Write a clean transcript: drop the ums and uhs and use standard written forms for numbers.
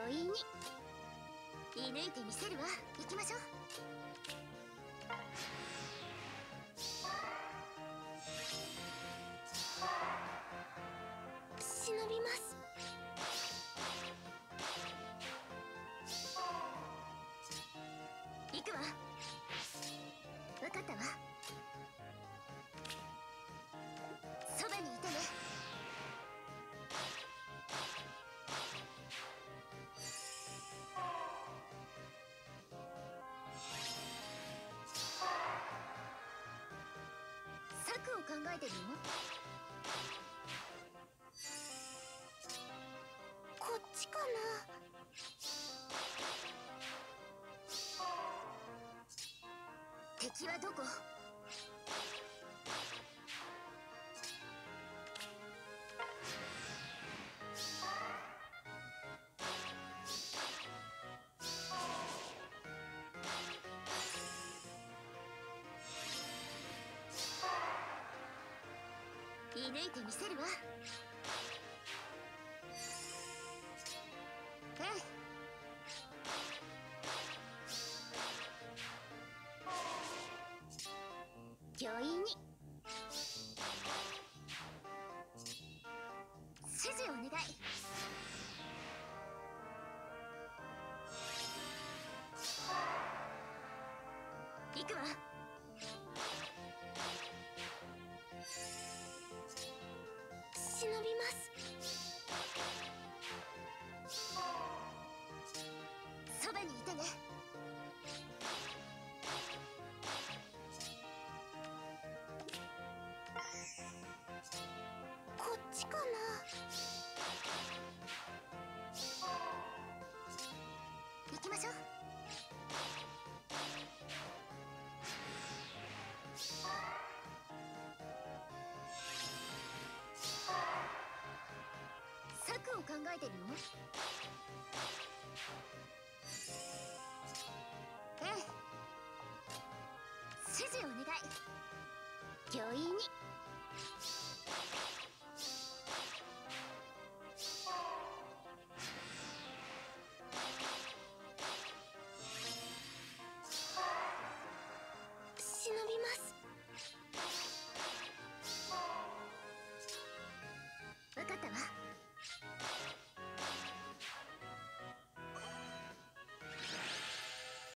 意に射抜いてみせるわ。行きましょう。忍びます。行くわ。分かったわ。そばにいてね。策を考えてるの？こっちかな。敵はどこ？射抜いてみせるわ。ええ。御意に指示をお願い。行くわ。忍びます。そばにいてね。こっちかな。行きましょう。策を考えてるの？ええ。指示をお願い。御意に